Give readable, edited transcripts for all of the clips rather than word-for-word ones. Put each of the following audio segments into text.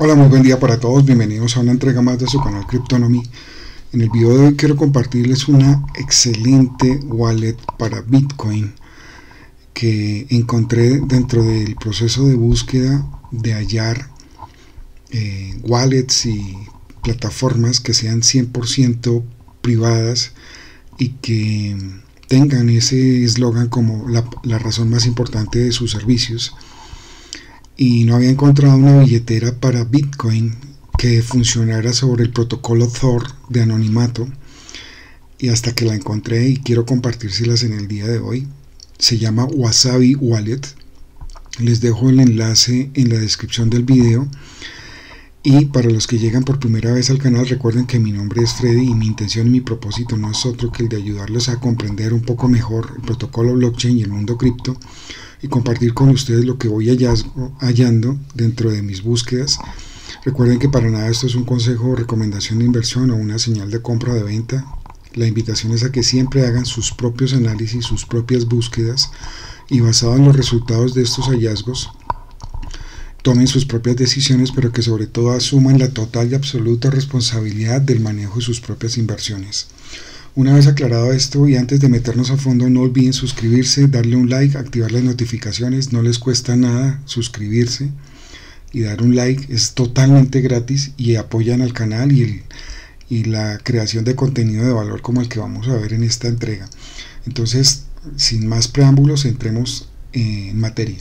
Hola, muy buen día para todos, bienvenidos a una entrega más de su canal Cryptonomy. En el video de hoy quiero compartirles una excelente wallet para Bitcoin que encontré dentro del proceso de búsqueda de hallar wallets y plataformas que sean 100% privadas y que tengan ese eslogan como la razón más importante de sus servicios. Y no había encontrado una billetera para Bitcoin que funcionara sobre el protocolo Thor de anonimato, y hasta que la encontré y quiero compartírselas en el día de hoy. Se llama Wasabi Wallet. Les dejo el enlace en la descripción del video. Y para los que llegan por primera vez al canal, recuerden que mi nombre es Freddy y mi intención y mi propósito no es otro que el de ayudarles a comprender un poco mejor el protocolo blockchain y el mundo cripto, y compartir con ustedes lo que voy hallando dentro de mis búsquedas. Recuerden que para nada esto es un consejo o recomendación de inversión o una señal de compra o de venta. La invitación es a que siempre hagan sus propios análisis, sus propias búsquedas, y basado en los resultados de estos hallazgos tomen sus propias decisiones, pero que sobre todo asuman la total y absoluta responsabilidad del manejo de sus propias inversiones. Una vez aclarado esto y antes de meternos a fondo, no olviden suscribirse, darle un like, activar las notificaciones. No les cuesta nada suscribirse y dar un like, es totalmente gratis y apoyan al canal y la creación de contenido de valor como el que vamos a ver en esta entrega. Entonces, sin más preámbulos, entremos en materia.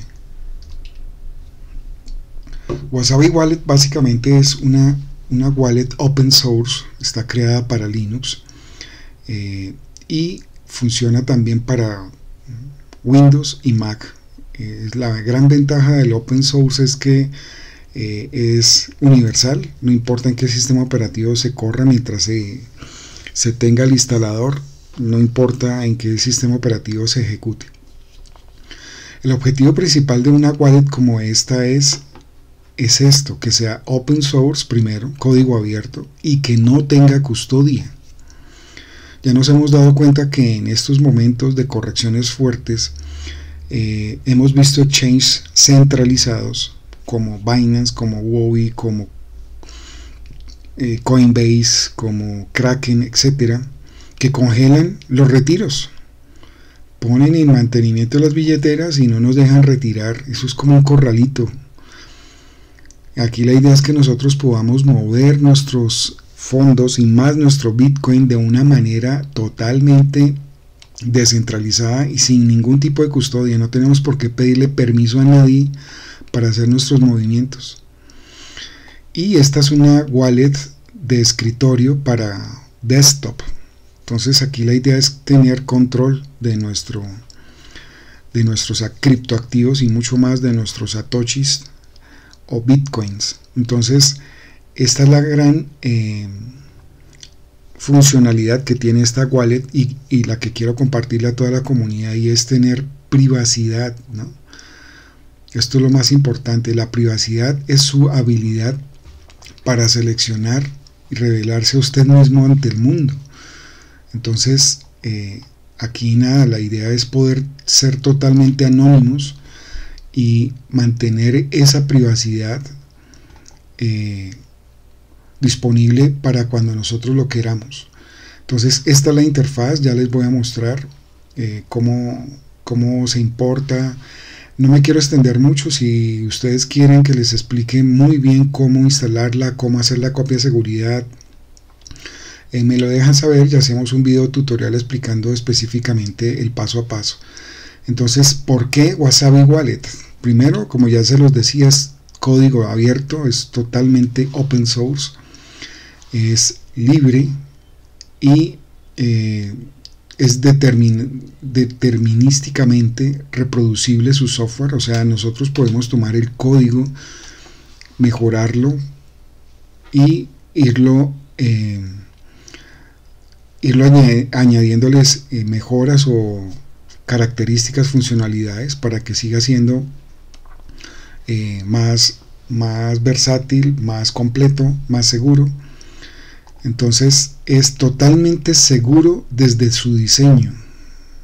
Wasabi Wallet básicamente es una wallet open source, está creada para Linux y funciona también para Windows y Mac. La gran ventaja del open source es que es universal, no importa en qué sistema operativo se corra, mientras se tenga el instalador, no importa en qué sistema operativo se ejecute. El objetivo principal de una wallet como esta es esto, que sea open source primero, código abierto, y que no tenga custodia. Ya nos hemos dado cuenta que en estos momentos de correcciones fuertes hemos visto exchanges centralizados como Binance, como Huobi, como Coinbase, como Kraken, etcétera, que congelan los retiros, ponen en mantenimiento las billeteras y no nos dejan retirar. Eso es como un corralito. Aquí la idea es que nosotros podamos mover nuestros fondos y más nuestro Bitcoin de una manera totalmente descentralizada y sin ningún tipo de custodia. No tenemos por qué pedirle permiso a nadie para hacer nuestros movimientos. Y esta es una wallet de escritorio para desktop. Entonces aquí la idea es tener control de nuestros criptoactivos y mucho más de nuestros satoshis o bitcoins. Entonces esta es la gran funcionalidad que tiene esta wallet y la que quiero compartirle a toda la comunidad, y es tener privacidad, ¿no? Esto es lo más importante. La privacidad es su habilidad para seleccionar y revelarse a usted mismo ante el mundo. Entonces aquí nada, la idea es poder ser totalmente anónimos y mantener esa privacidad disponible para cuando nosotros lo queramos. Entonces esta es la interfaz, ya les voy a mostrar cómo se importa. No me quiero extender mucho. Si ustedes quieren que les explique muy bien cómo instalarla, cómo hacer la copia de seguridad, me lo dejan saber y hacemos un video tutorial explicando específicamente el paso a paso. Entonces, ¿por qué Wasabi Wallet? Primero, como ya se los decía, es código abierto, es totalmente open source, es libre y es determinísticamente reproducible su software. O sea, nosotros podemos tomar el código, mejorarlo y irlo añadiéndoles mejoras o características, funcionalidades para que siga siendo más versátil, más completo, más seguro. Entonces es totalmente seguro desde su diseño.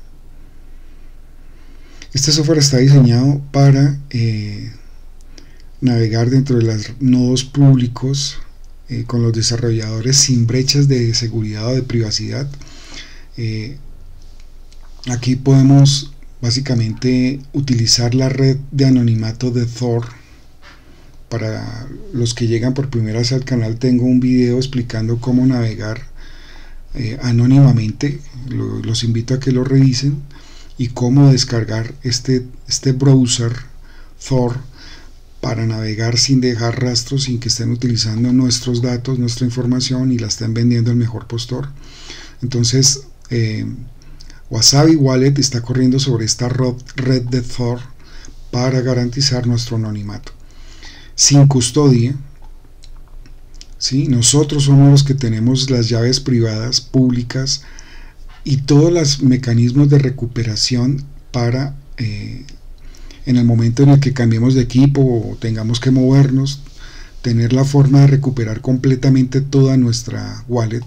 Este software está diseñado para navegar dentro de los nodos públicos con los desarrolladores sin brechas de seguridad o de privacidad. Aquí podemos básicamente utilizar la red de anonimato de Tor. Para los que llegan por primera vez al canal, tengo un video explicando cómo navegar anónimamente. Los invito a que lo revisen, y cómo descargar este browser Tor para navegar sin dejar rastros, sin que estén utilizando nuestros datos, nuestra información, y la estén vendiendo al mejor postor. Entonces Wasabi Wallet está corriendo sobre esta red de Tor para garantizar nuestro anonimato sin custodia. ¿Sí? Nosotros somos los que tenemos las llaves privadas, públicas, y todos los mecanismos de recuperación para en el momento en el que cambiemos de equipo o tengamos que movernos, tener la forma de recuperar completamente toda nuestra wallet.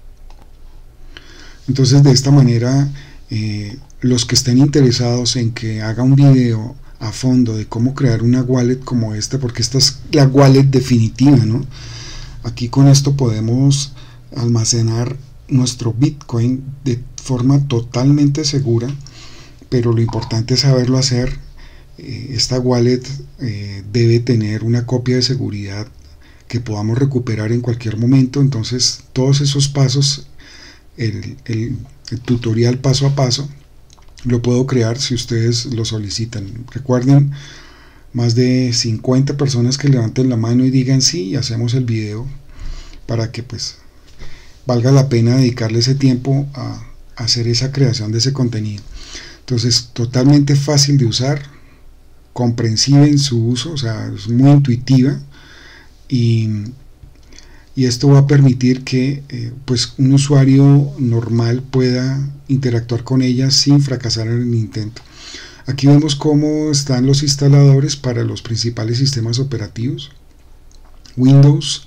Entonces, de esta manera, los que estén interesados en que haga un video a fondo de cómo crear una wallet como esta, porque esta es la wallet definitiva, ¿no? Aquí con esto podemos almacenar nuestro Bitcoin de forma totalmente segura, pero lo importante es saberlo hacer. Esta wallet debe tener una copia de seguridad que podamos recuperar en cualquier momento. Entonces, todos esos pasos, el tutorial paso a paso, lo puedo crear si ustedes lo solicitan. Recuerden, más de 50 personas que levanten la mano y digan sí, y hacemos el video, para que pues valga la pena dedicarle ese tiempo a hacer esa creación de ese contenido. Entonces, totalmente fácil de usar, comprensiva en su uso, o sea, es muy intuitiva, y esto va a permitir que pues un usuario normal pueda interactuar con ella sin fracasar en el intento. Aquí vemos cómo están los instaladores para los principales sistemas operativos: Windows,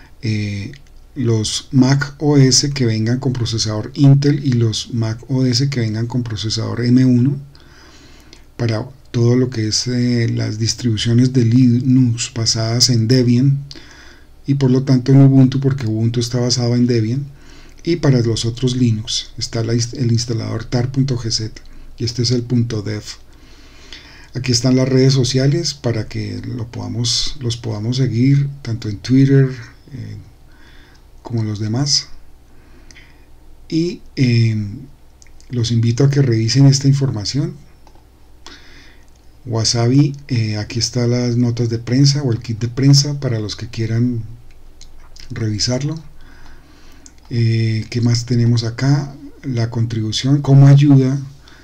los Mac OS que vengan con procesador Intel y los Mac OS que vengan con procesador M1, para todo lo que es las distribuciones de Linux basadas en Debian, y por lo tanto en Ubuntu, porque Ubuntu está basado en Debian. Y para los otros Linux está el instalador tar.gz, y este es el .dev. Aquí están las redes sociales para que los podamos seguir tanto en Twitter como los demás, y los invito a que revisen esta información. Wasabi, aquí están las notas de prensa o el kit de prensa para los que quieran revisarlo. ¿Qué más tenemos acá? La contribución, cómo ayuda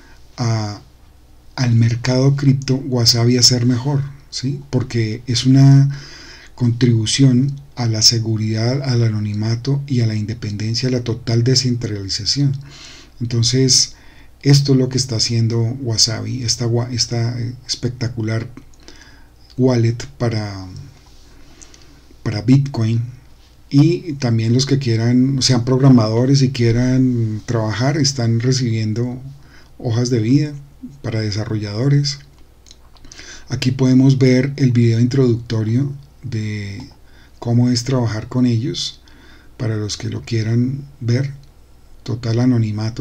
al mercado cripto Wasabi a ser mejor, ¿sí? Porque es una contribución a la seguridad, al anonimato y a la independencia, a la total descentralización. Entonces, esto es lo que está haciendo Wasabi, esta espectacular wallet para Bitcoin. Y también los que quieran, sean programadores y quieran trabajar, están recibiendo hojas de vida para desarrolladores. Aquí podemos ver el video introductorio de cómo es trabajar con ellos, para los que lo quieran ver. Total anonimato.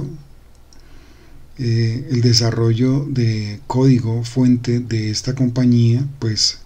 El desarrollo de código fuente de esta compañía pues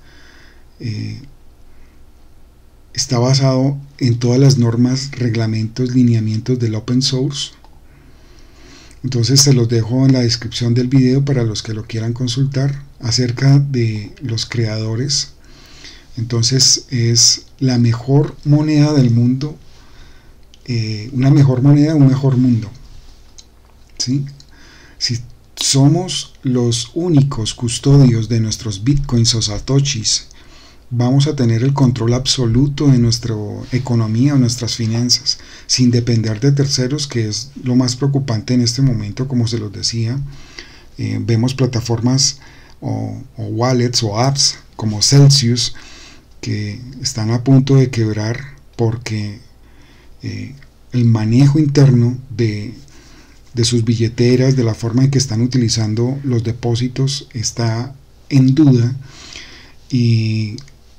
está basado en todas las normas, reglamentos, lineamientos del open source. Entonces se los dejo en la descripción del video para los que lo quieran consultar acerca de los creadores. Entonces es la mejor moneda del mundo, una mejor moneda, un mejor mundo, ¿sí? Si somos los únicos custodios de nuestros bitcoins o satoshis, vamos a tener el control absoluto de nuestra economía o nuestras finanzas, sin depender de terceros, que es lo más preocupante en este momento. Como se los decía, vemos plataformas o wallets o apps como Celsius que están a punto de quebrar porque el manejo interno de sus billeteras, de la forma en que están utilizando los depósitos, está en duda, y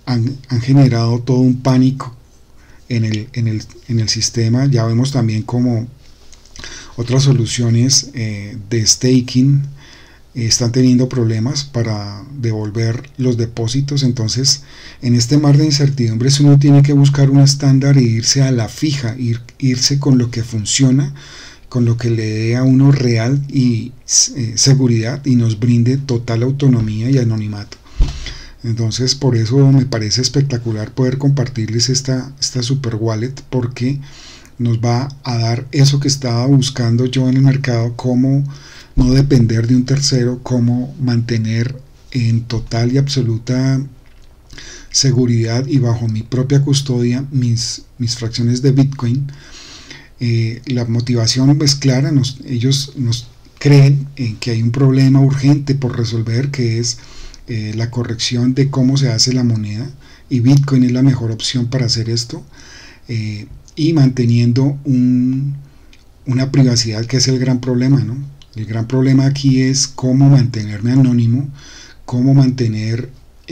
han generado todo un pánico en el sistema. Ya vemos también como otras soluciones de staking están teniendo problemas para devolver los depósitos. Entonces, en este mar de incertidumbres uno tiene que buscar un estándar e irse a la fija, irse con lo que funciona, con lo que le dé a uno real y seguridad y nos brinde total autonomía y anonimato. Entonces, por eso me parece espectacular poder compartirles esta super wallet, porque nos va a dar eso que estaba buscando yo en el mercado: cómo no depender de un tercero, cómo mantener en total y absoluta seguridad y bajo mi propia custodia mis fracciones de Bitcoin. La motivación es clara. Ellos nos creen en que hay un problema urgente por resolver, que es la corrección de cómo se hace la moneda, y Bitcoin es la mejor opción para hacer esto, y manteniendo una privacidad, que es el gran problema, ¿no? El gran problema aquí es cómo mantenerme anónimo, cómo mantener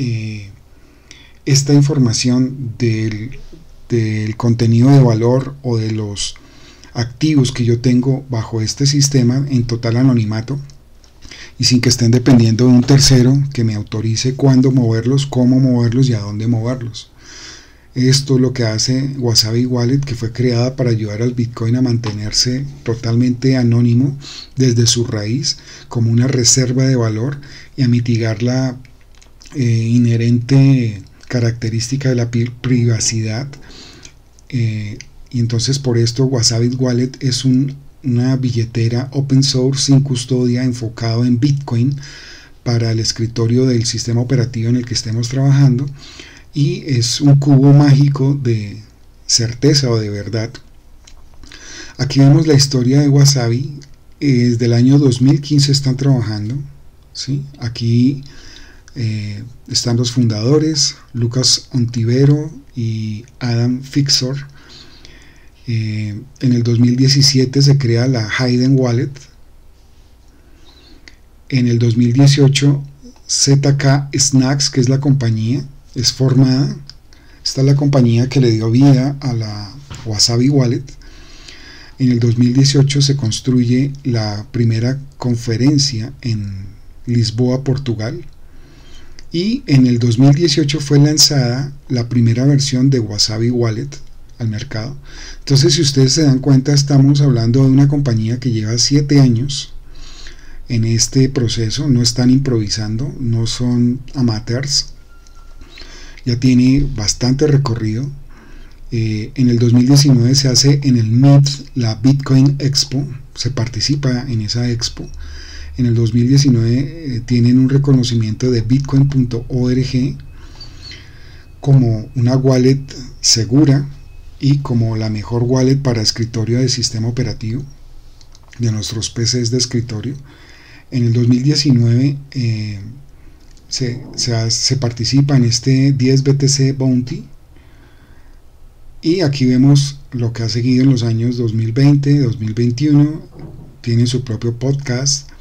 esta información del contenido de valor o de los activos que yo tengo bajo este sistema en total anonimato y sin que estén dependiendo de un tercero que me autorice cuándo moverlos, cómo moverlos y a dónde moverlos. Esto es lo que hace Wasabi Wallet, que fue creada para ayudar al Bitcoin a mantenerse totalmente anónimo desde su raíz, como una reserva de valor, y a mitigar la inherente característica de la privacidad. Y entonces por esto Wasabi Wallet es una billetera open source sin custodia, enfocado en Bitcoin para el escritorio del sistema operativo en el que estemos trabajando, y es un cubo mágico de certeza o de verdad. Aquí vemos la historia de Wasabi. Desde el año 2015 están trabajando, ¿sí? Aquí están los fundadores, Lucas Ontivero y Adam Fixor. En el 2017 se crea la Hayden Wallet. En el 2018 ZK Snacks, que es la compañía, es formada. Esta es la compañía que le dio vida a la Wasabi Wallet. En el 2018 se construye la primera conferencia en Lisboa, Portugal. Y en el 2018 fue lanzada la primera versión de Wasabi Wallet al mercado. Entonces, si ustedes se dan cuenta, estamos hablando de una compañía que lleva 7 años en este proceso. No están improvisando, no son amateurs, ya tiene bastante recorrido. En el 2019 se hace en el MIT la Bitcoin Expo, se participa en esa expo. En el 2019 tienen un reconocimiento de bitcoin.org como una wallet segura y como la mejor wallet para escritorio de sistema operativo de nuestros PCs de escritorio. En el 2019 se participa en este 10 BTC Bounty, y aquí vemos lo que ha seguido en los años 2020, 2021. Tienen su propio podcast,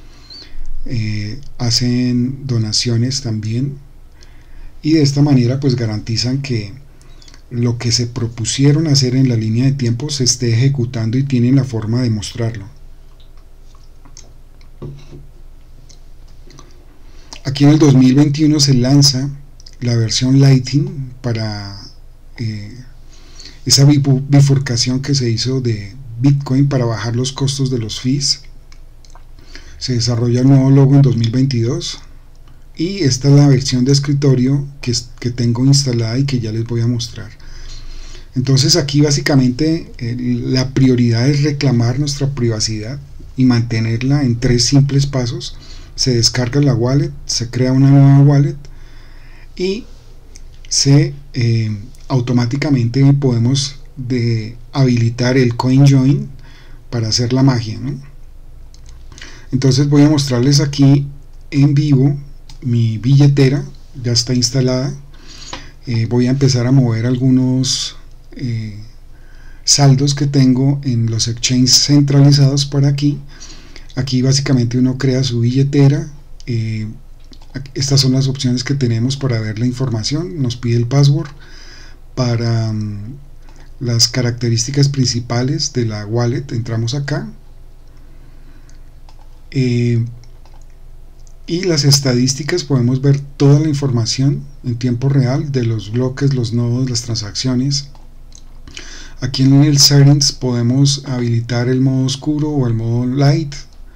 hacen donaciones también, y de esta manera pues garantizan que lo que se propusieron hacer en la línea de tiempo se esté ejecutando, y tienen la forma de mostrarlo. Aquí en el 2021 se lanza la versión Lightning para esa bifurcación que se hizo de Bitcoin para bajar los costos de los fees. Se desarrolla el nuevo logo en 2022, y esta es la versión de escritorio que tengo instalada y que ya les voy a mostrar. Entonces aquí básicamente la prioridad es reclamar nuestra privacidad y mantenerla en 3 simples pasos. Se descarga la wallet, se crea una nueva wallet, y automáticamente podemos habilitar el CoinJoin para hacer la magia, ¿no? Entonces voy a mostrarles aquí en vivo mi billetera. Ya está instalada. Voy a empezar a mover algunos saldos que tengo en los exchanges centralizados por aquí. Aquí básicamente uno crea su billetera. Estas son las opciones que tenemos para ver la información. Nos pide el password. Para las características principales de la wallet entramos acá, y las estadísticas, podemos ver toda la información en tiempo real de los bloques, los nodos, las transacciones. Aquí en el settings podemos habilitar el modo oscuro o el modo light.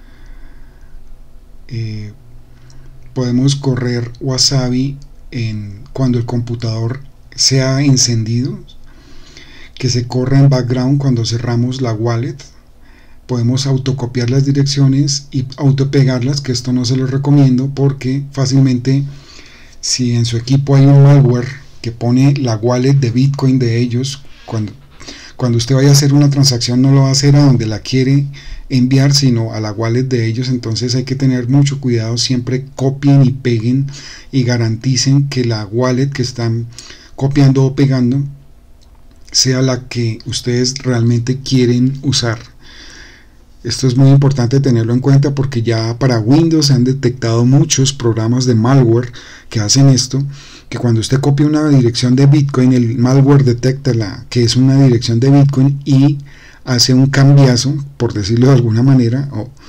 Podemos correr Wasabi cuando el computador sea encendido, que se corra en background cuando cerramos la wallet. Podemos autocopiar las direcciones y autopegarlas, que esto no se lo recomiendo porque fácilmente, si en su equipo hay un malware que pone la wallet de Bitcoin de ellos, cuando usted vaya a hacer una transacción no lo va a hacer a donde la quiere enviar, sino a la wallet de ellos. Entonces hay que tener mucho cuidado, siempre copien y peguen y garanticen que la wallet que están copiando o pegando sea la que ustedes realmente quieren usar. Esto es muy importante tenerlo en cuenta porque ya para Windows se han detectado muchos programas de malware que hacen esto, que cuando usted copia una dirección de Bitcoin, el malware detecta que es una dirección de Bitcoin y hace un cambiazo, por decirlo de alguna manera,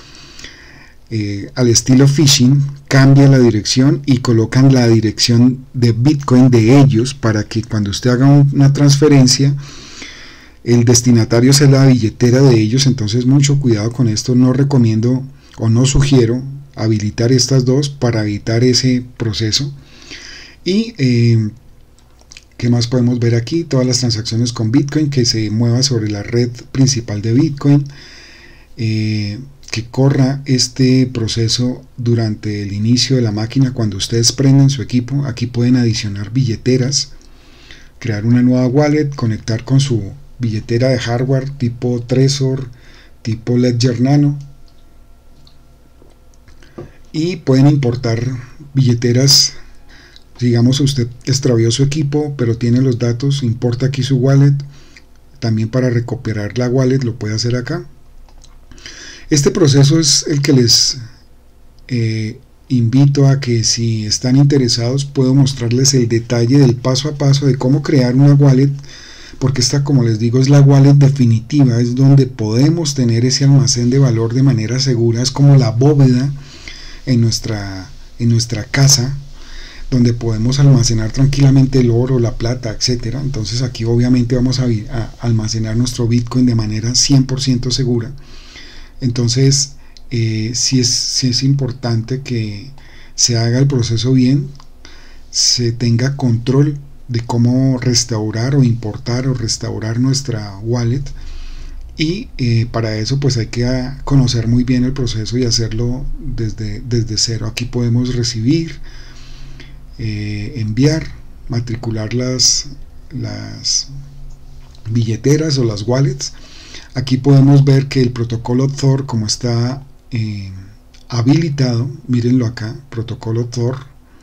al estilo phishing, cambia la dirección y colocan la dirección de Bitcoin de ellos para que cuando usted haga una transferencia, el destinatario sea la billetera de ellos. Entonces mucho cuidado con esto. No recomiendo o no sugiero habilitar estas dos para evitar ese proceso. Y ¿qué más podemos ver aquí? Todas las transacciones con Bitcoin, que se mueva sobre la red principal de Bitcoin, que corra este proceso durante el inicio de la máquina. Cuando ustedes prenden su equipo, aquí pueden adicionar billeteras, crear una nueva wallet, conectar con su billetera de hardware tipo Trezor, tipo Ledger Nano, y pueden importar billeteras. Digamos, usted extravió su equipo pero tiene los datos, importa aquí su wallet. También para recuperar la wallet lo puede hacer acá. Este proceso es el que les invito a que, si están interesados, puedo mostrarles el detalle del paso a paso de cómo crear una wallet, porque esta, como les digo, es la wallet definitiva, es donde podemos tener ese almacén de valor de manera segura. Es como la bóveda en nuestra casa, donde podemos almacenar tranquilamente el oro, la plata, etcétera. Entonces aquí obviamente vamos a almacenar nuestro Bitcoin de manera 100% segura. Entonces sí es importante que se haga el proceso bien, se tenga control de cómo restaurar o importar o restaurar nuestra wallet, y para eso pues hay que conocer muy bien el proceso y hacerlo desde cero. Aquí podemos recibir, enviar, matricular las billeteras o las wallets. Aquí podemos ver que el protocolo Tor, como está habilitado, mírenlo acá, protocolo Tor,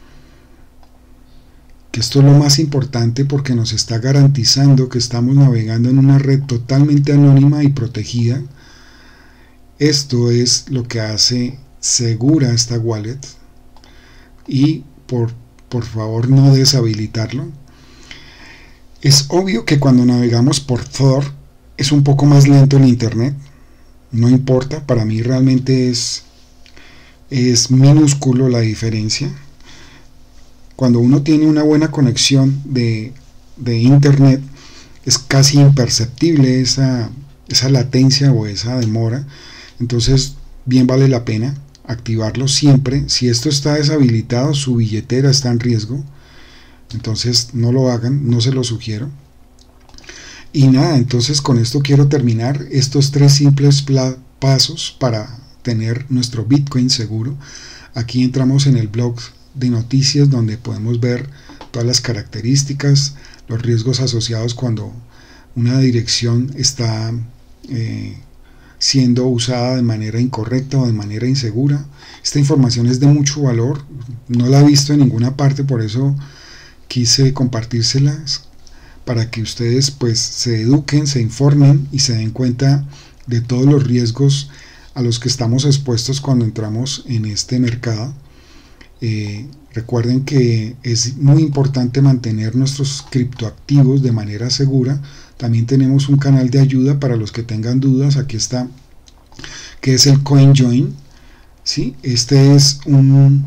que esto es lo más importante porque nos está garantizando que estamos navegando en una red totalmente anónima y protegida. Esto es lo que hace segura esta wallet, y por favor no deshabilitarlo. Es obvio que cuando navegamos por Tor es un poco más lento el internet, no importa, para mí realmente es minúsculo la diferencia. Cuando uno tiene una buena conexión de internet, es casi imperceptible esa latencia o esa demora. Entonces bien vale la pena activarlo siempre. Si esto está deshabilitado, su billetera está en riesgo, entonces no lo hagan, no se lo sugiero. Y nada, entonces con esto quiero terminar estos 3 simples pasos para tener nuestro Bitcoin seguro. Aquí entramos en el blog de noticias, donde podemos ver todas las características, los riesgos asociados cuando una dirección está siendo usada de manera incorrecta o de manera insegura. Esta información es de mucho valor, no la he visto en ninguna parte, por eso quise compartírselas, para que ustedes pues se eduquen, se informen y se den cuenta de todos los riesgos a los que estamos expuestos cuando entramos en este mercado. Recuerden que es muy importante mantener nuestros criptoactivos de manera segura. También tenemos un canal de ayuda para los que tengan dudas. Aquí está, que es el CoinJoin. ¿Sí? Este es un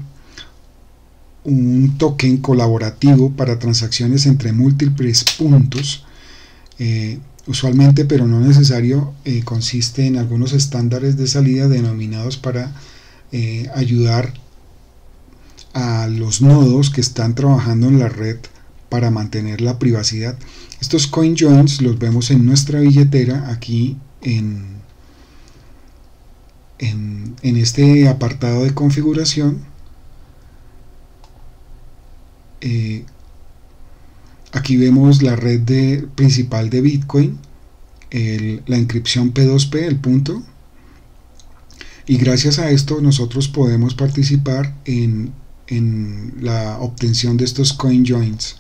token colaborativo para transacciones entre múltiples puntos. Usualmente, pero no necesario, consiste en algunos estándares de salida denominados para ayudar a los nodos que están trabajando en la red para mantener la privacidad. Estos CoinJoins los vemos en nuestra billetera aquí en este apartado de configuración. Aquí vemos la red principal de Bitcoin, la inscripción P2P, el punto, y gracias a esto nosotros podemos participar en la obtención de estos CoinJoins.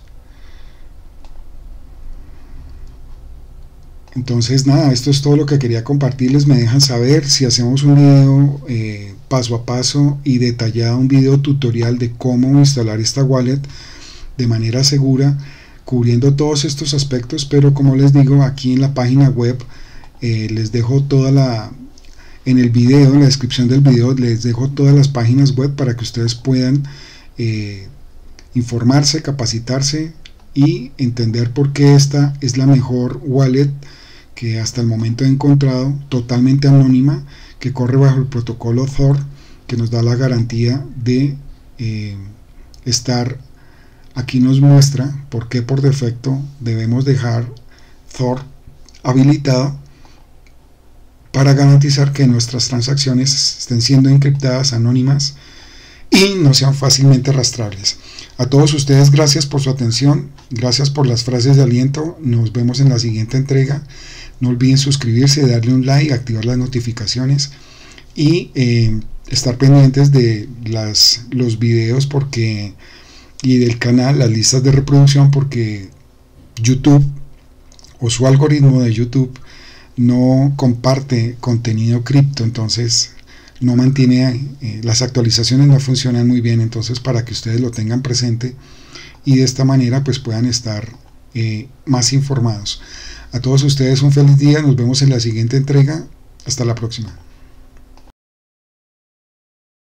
Entonces nada, esto es todo lo que quería compartirles. Me dejan saber si hacemos un video paso a paso y detallado, un video tutorial de cómo instalar esta wallet de manera segura, cubriendo todos estos aspectos. Pero como les digo, aquí en la página web les dejo en el video, en la descripción del video, les dejo todas las páginas web para que ustedes puedan informarse, capacitarse y entender por qué esta es la mejor wallet que hasta el momento he encontrado, totalmente anónima, que corre bajo el protocolo Thor, que nos da la garantía de estar. Aquí nos muestra por qué por defecto debemos dejar Thor habilitado para garantizar que nuestras transacciones estén siendo encriptadas, anónimas y no sean fácilmente rastreables. A todos ustedes, gracias por su atención, gracias por las frases de aliento. Nos vemos en la siguiente entrega. No olviden suscribirse, darle un like, activar las notificaciones y estar pendientes de los videos y del canal, las listas de reproducción, porque YouTube o su algoritmo de YouTube no comparte contenido cripto, entonces no mantiene, las actualizaciones no funcionan muy bien. Entonces, para que ustedes lo tengan presente y de esta manera pues puedan estar más informados. A todos ustedes un feliz día, nos vemos en la siguiente entrega, hasta la próxima.